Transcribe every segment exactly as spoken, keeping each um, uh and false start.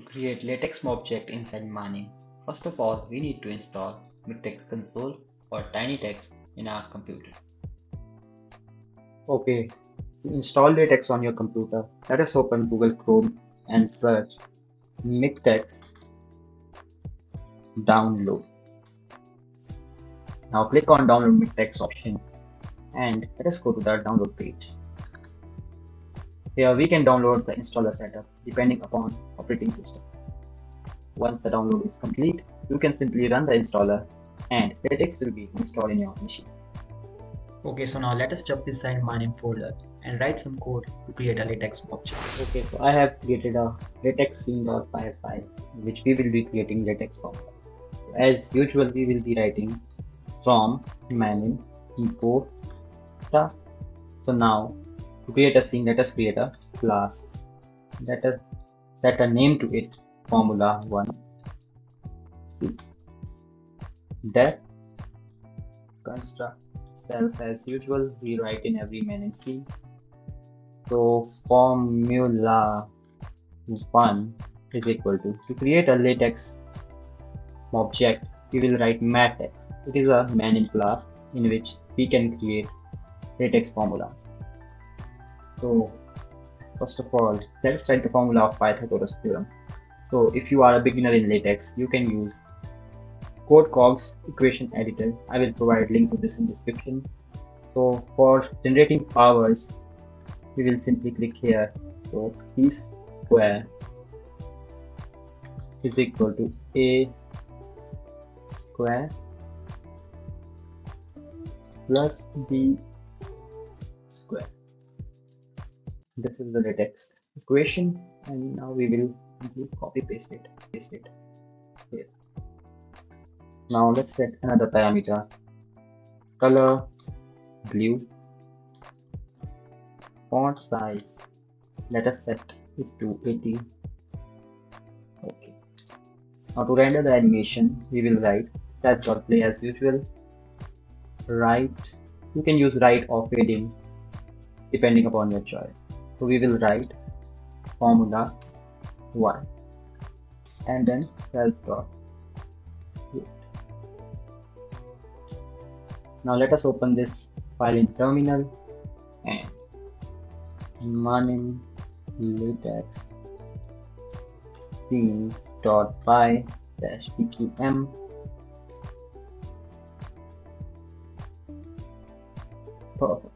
create LaTeX object inside Manim, first of all we need to install MikTeX console or TinyTeX in our computer. Okay, to install LaTeX on your computer, let us open Google Chrome and search MikTeX download. Now click on download MikTeX option and let us go to the download page. Here we can download the installer setup depending upon operating system. Once the download is complete, you can simply run the installer and LaTeX will be installed in your machine. Okay, so now let us jump inside Manim folder and write some code to create a LaTeX object. Okay, so I have created a LaTeX scene.py file which we will be creating LaTeX from. As usual, we will be writing from Manim import data. So now to create a scene, let us create a class. Let us set a name to it, formula one. C. That construct self as usual we write in every Manim scene. So formula one is equal to to create a LaTeX object we will write MikTeX. It is a Manim class in which we can create LaTeX formulas. So first of all, let's write the formula of Pythagoras theorem. So if you are a beginner in LaTeX, you can use Catacoding equation editor. I will provide link to this in description. So for generating powers, we will simply click here. So c square is equal to a square plus b square. This is the LaTeX equation, and now we will simply copy paste it paste it here. Now let's set another parameter, color blue, font size let us set it to eighty. Okay, now to render the animation we will write set.play as usual. Write, you can use write or fade in depending upon your choice. So we will write formula one and then self.create. Now let us open this file in terminal and Manim LaTeX scenes.py dash pqm. Perfect.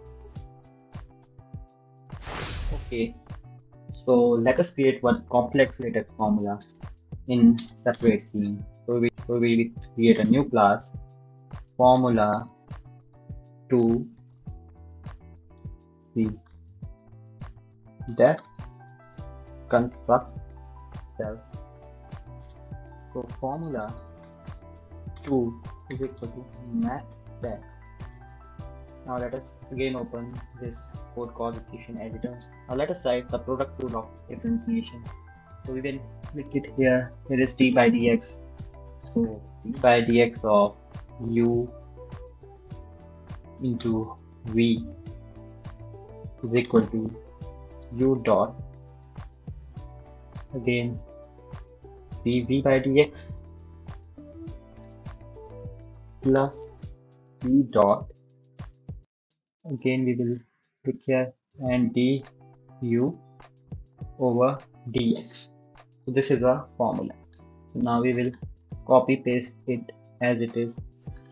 Okay, so let us create one complex LaTeX formula in separate scene. So we, so we create a new class, formula two c that construct self. So formula two is equal to MikTeX. Now let us again open this code codification editor. Now let us write the product rule of differentiation. So we will click it here. Here is d by dx. So d by dx of u into v is equal to u dot again dv by dx plus v dot again we will click here and du over dx. So this is a formula. So now we will copy paste it as it is.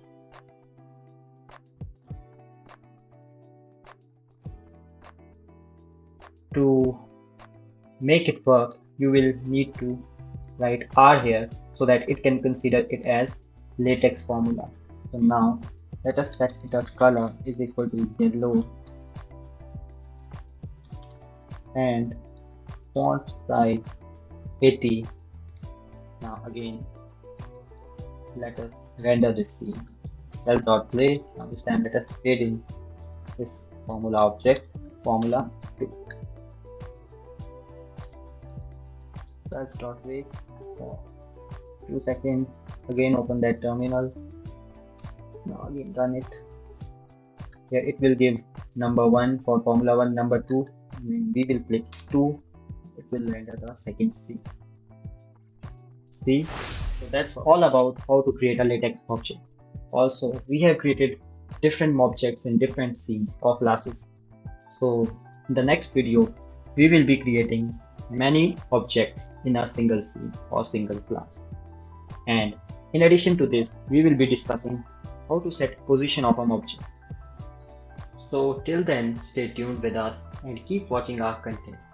To make it work, you will need to write R here so that it can consider it as LaTeX formula. So now let us set it as color is equal to yellow and font size eighty. Now again let us render this scene. Self.play. Now this time let us fade in this formula object, formula two. Self.wait for two seconds. Again open that terminal. Now again run it. Here it will give number one for formula one, number two. We will click two. It will render the second scene. See, so that's all about how to create a LaTeX object. Also, we have created different objects in different scenes or classes. So in the next video, we will be creating many objects in a single scene or single class. And in addition to this, we will be discussing how to set position of an object. So till then, stay tuned with us and keep watching our content.